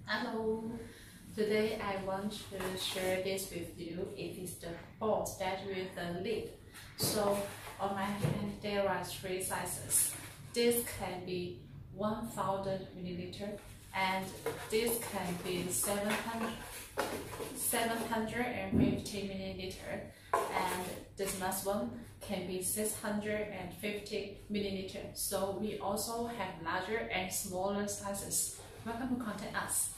Hello, today I want to share this with you. It is the bowl that with the lid. So on my hand there are three sizes. This can be 1000 milliliter and this can be 750 milliliter, and this last one can be 650 milliliter. So we also have larger and smaller sizes. Welcome to contact us.